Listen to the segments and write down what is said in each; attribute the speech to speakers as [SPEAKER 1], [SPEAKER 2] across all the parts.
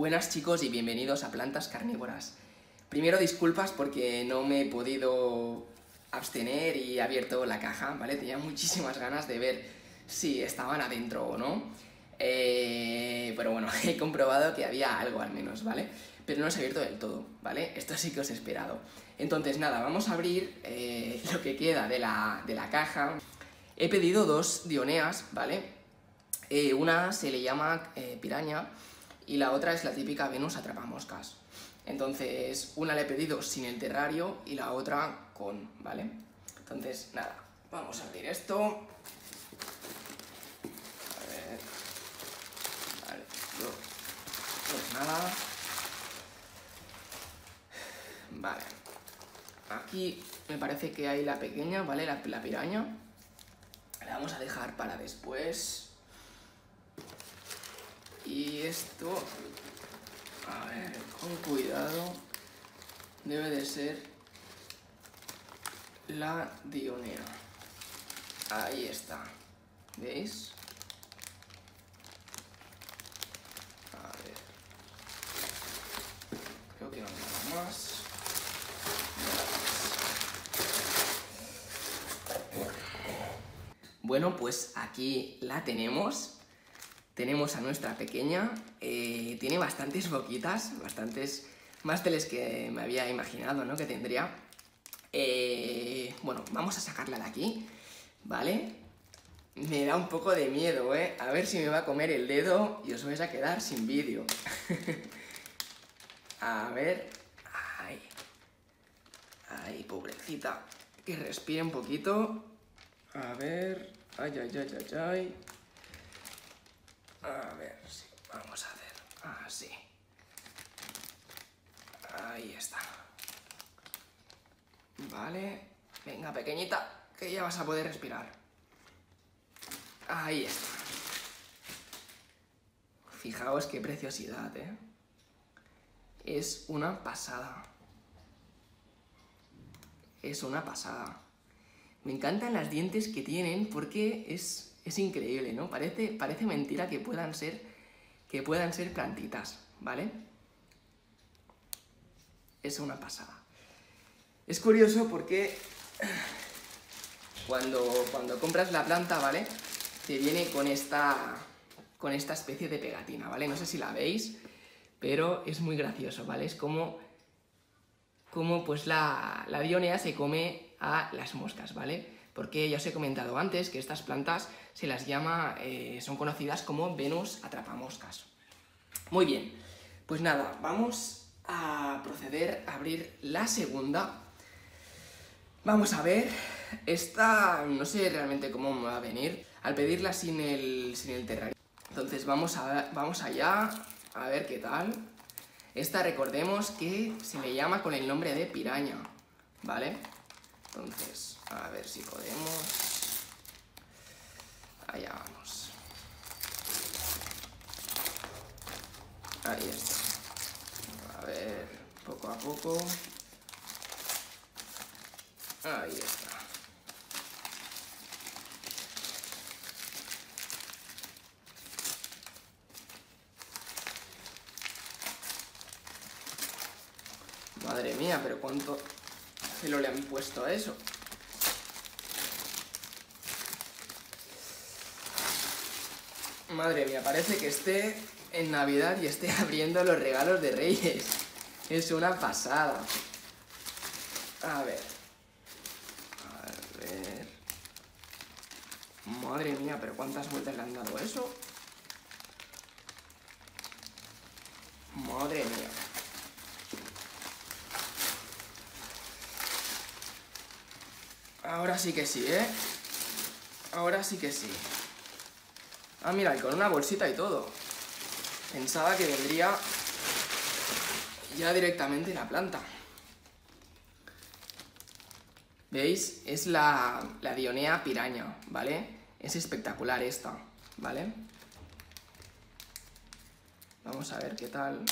[SPEAKER 1] Buenas chicos y bienvenidos a Plantas Carnívoras. Primero disculpas porque no me he podido abstener y he abierto la caja, ¿vale? Tenía muchísimas ganas de ver si estaban adentro o no. Pero bueno, he comprobado que había algo al menos, ¿vale? Pero no se ha abierto del todo, ¿vale? Esto sí que os he esperado. Entonces nada, vamos a abrir lo que queda de la caja. He pedido dos dioneas, ¿vale? Una se le llama piraña y la otra es la típica Venus atrapamoscas. Entonces, una la he pedido sin el terrario y la otra con, ¿vale? Entonces, nada, vamos a abrir esto. A ver. Vale, pues nada. Vale. Aquí me parece que hay la pequeña, ¿vale? La piraña. La vamos a dejar para después. Y esto, a ver, con cuidado, debe de ser la dionea. Ahí está, ¿veis? A ver, creo que no hay nada más. Bueno, pues aquí la tenemos. Tenemos a nuestra pequeña, tiene bastantes boquitas, bastantes más de las que me había imaginado, ¿no? Que tendría. Bueno, vamos a sacarla de aquí, ¿vale? Me da un poco de miedo, ¿eh? A ver si me va a comer el dedo y os vais a quedar sin vídeo. A ver. Ay. Ay, pobrecita. Que respire un poquito. A ver. Ay, ay, ay, ay, ay. A ver, sí, vamos a hacer así. Ahí está. Vale. Venga, pequeñita, que ya vas a poder respirar. Ahí está. Fijaos qué preciosidad, ¿eh? Es una pasada. Es una pasada. Me encantan las dientes que tienen porque es increíble, ¿no? Parece mentira que puedan ser plantitas, ¿vale? Es una pasada. Es curioso porque cuando compras la planta, ¿vale? Te viene con esta especie de pegatina, ¿vale? No sé si la veis, pero es muy gracioso, ¿vale? Es como pues la dionea se come a las moscas, ¿vale? Porque ya os he comentado antes que estas plantas se las llama, son conocidas como Venus atrapamoscas. Muy bien, pues nada, vamos a proceder a abrir la segunda. Vamos a ver, esta no sé realmente cómo me va a venir al pedirla sin el terrario. Entonces vamos allá, a ver qué tal. Esta recordemos que se le llama con el nombre de piraña, ¿vale? Entonces, a ver si podemos. Allá vamos. Ahí está. A ver, poco a poco. Ahí está. Madre mía, pero cuánto celo le han puesto a eso. Madre mía, parece que esté en Navidad y esté abriendo los regalos de Reyes. Es una pasada. A ver. A ver. Madre mía, pero ¿cuántas vueltas le han dado a eso? Madre mía. Ahora sí que sí, ¿eh? Ahora sí que sí. Ah, mira, y con una bolsita y todo. Pensaba que vendría ya directamente la planta. ¿Veis? Es la dionea piraña, ¿vale? Es espectacular esta, ¿vale? Vamos a ver qué tal.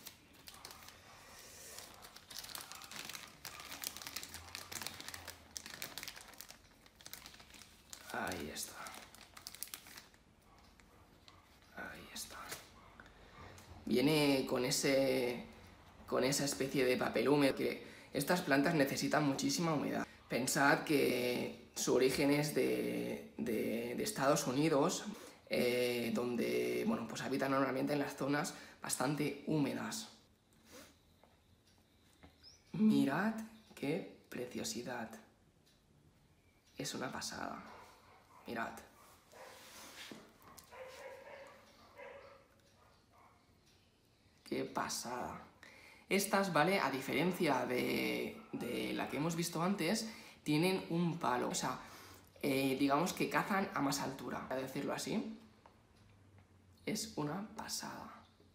[SPEAKER 1] Ahí está. Ahí está. viene con esa especie de papel húmedo, que estas plantas necesitan muchísima humedad. Pensad que su origen es de Estados Unidos, donde bueno, pues habitan normalmente en las zonas bastante húmedas. Mirad qué preciosidad. Es una pasada. Mirad. Qué pasada. Estas, ¿vale? A diferencia de la que hemos visto antes, tienen un palo. O sea, digamos que cazan a más altura, a decirlo así. Es una pasada.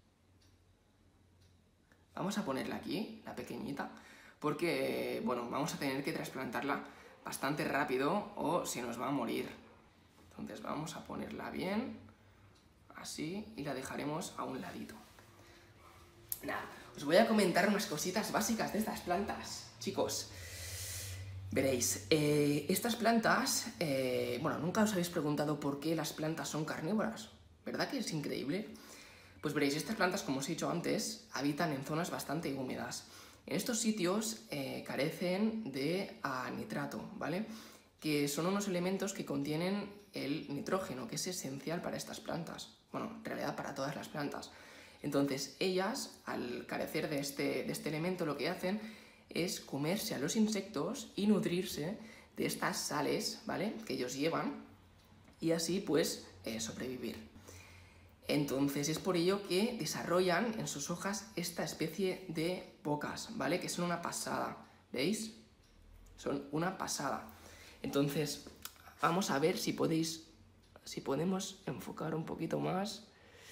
[SPEAKER 1] Vamos a ponerla aquí, la pequeñita, porque, bueno, vamos a tener que trasplantarla bastante rápido o se nos va a morir. Entonces vamos a ponerla bien, así, y la dejaremos a un ladito. Nada, os voy a comentar unas cositas básicas de estas plantas, chicos. Veréis, estas plantas, bueno, nunca os habéis preguntado por qué las plantas son carnívoras, ¿verdad que es increíble? Pues veréis, estas plantas, como os he dicho antes, habitan en zonas bastante húmedas. En estos sitios carecen de nitrato, ¿vale? Que son unos elementos que contienen el nitrógeno, que es esencial para estas plantas. Bueno, en realidad para todas las plantas. Entonces, ellas, al carecer de este elemento, lo que hacen es comerse a los insectos y nutrirse de estas sales, ¿vale? Que ellos llevan, y así, pues, sobrevivir. Entonces, es por ello que desarrollan en sus hojas esta especie de bocas, ¿vale? Que son una pasada, ¿veis? Son una pasada. Entonces, vamos a ver si podemos enfocar un poquito más.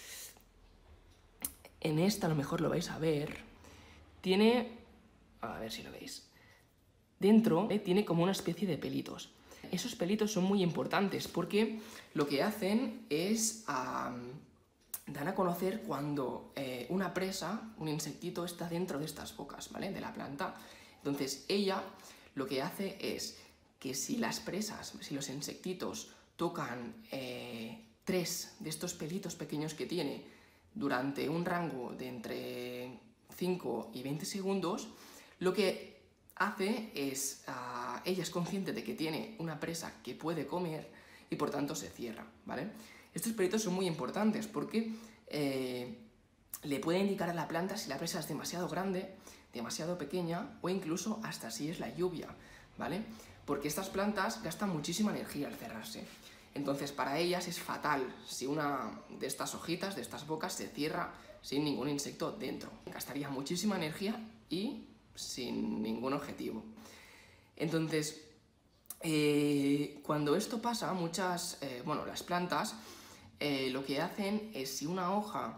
[SPEAKER 1] En esta a lo mejor lo vais a ver. Tiene, a ver si lo veis, dentro tiene como una especie de pelitos. Esos pelitos son muy importantes porque lo que hacen es dan a conocer cuando una presa, un insectito, está dentro de estas bocas, ¿vale? De la planta. Entonces ella lo que hace es que si las presas, si los insectitos tocan 3 de estos pelitos pequeños que tiene durante un rango de entre 5 y 20 segundos, lo que hace es, ella es consciente de que tiene una presa que puede comer y por tanto se cierra, ¿vale? Estos pelitos son muy importantes porque le puede indicar a la planta si la presa es demasiado grande, demasiado pequeña o incluso hasta si es la lluvia, ¿vale? Porque estas plantas gastan muchísima energía al cerrarse. Entonces, para ellas es fatal si una de estas hojitas, de estas bocas, se cierra sin ningún insecto dentro. Gastaría muchísima energía y sin ningún objetivo. Entonces, cuando esto pasa, las plantas lo que hacen es, si una hoja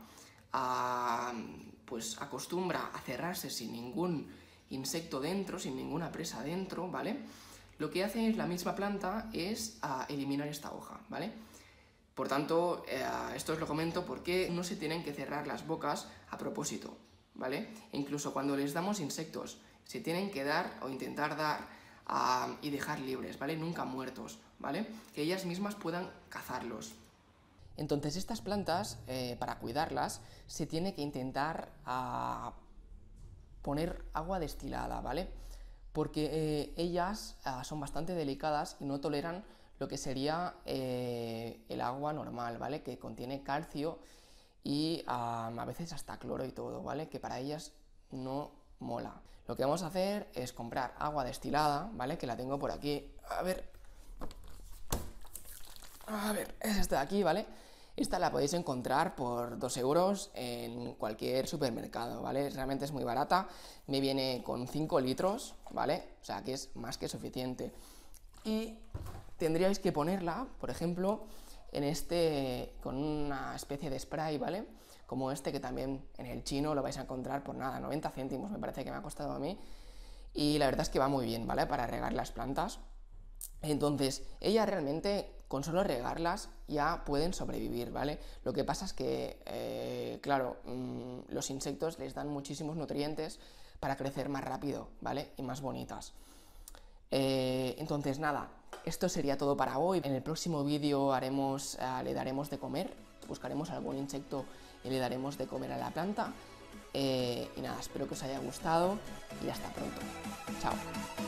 [SPEAKER 1] pues acostumbra a cerrarse sin ningún insecto dentro, sin ninguna presa dentro, ¿vale? Lo que hace la misma planta es eliminar esta hoja, ¿vale? Por tanto, esto os lo comento porque no se tienen que cerrar las bocas a propósito, ¿vale? E incluso cuando les damos insectos, se tienen que dar o intentar dar y dejar libres, ¿vale? Nunca muertos, ¿vale? Que ellas mismas puedan cazarlos. Entonces, estas plantas, para cuidarlas, se tiene que intentar poner agua destilada, ¿vale? Porque ellas son bastante delicadas y no toleran lo que sería el agua normal, ¿vale? Que contiene calcio y a veces hasta cloro y todo, ¿vale? Que para ellas no mola. Lo que vamos a hacer es comprar agua destilada, ¿vale? Que la tengo por aquí. A ver, es esta de aquí, ¿vale? Esta la podéis encontrar por 2 euros en cualquier supermercado, ¿vale? Realmente es muy barata, me viene con 5 litros, ¿vale? O sea que es más que suficiente. Y tendríais que ponerla, por ejemplo, con una especie de spray, ¿vale? Como este, que también en el chino lo vais a encontrar por nada, 90 céntimos me parece que me ha costado a mí. Y la verdad es que va muy bien, ¿vale? Para regar las plantas. Entonces, ellas realmente, con solo regarlas, ya pueden sobrevivir, ¿vale? Lo que pasa es que, claro, los insectos les dan muchísimos nutrientes para crecer más rápido, ¿vale? Y más bonitas. Entonces, nada, esto sería todo para hoy. En el próximo vídeo le daremos de comer buscaremos algún insecto y le daremos de comer a la planta. Y nada, espero que os haya gustado y hasta pronto. Chao.